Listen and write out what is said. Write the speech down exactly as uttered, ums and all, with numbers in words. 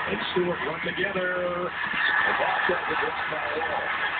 and Stewart run together. And that's at the drop by Wall.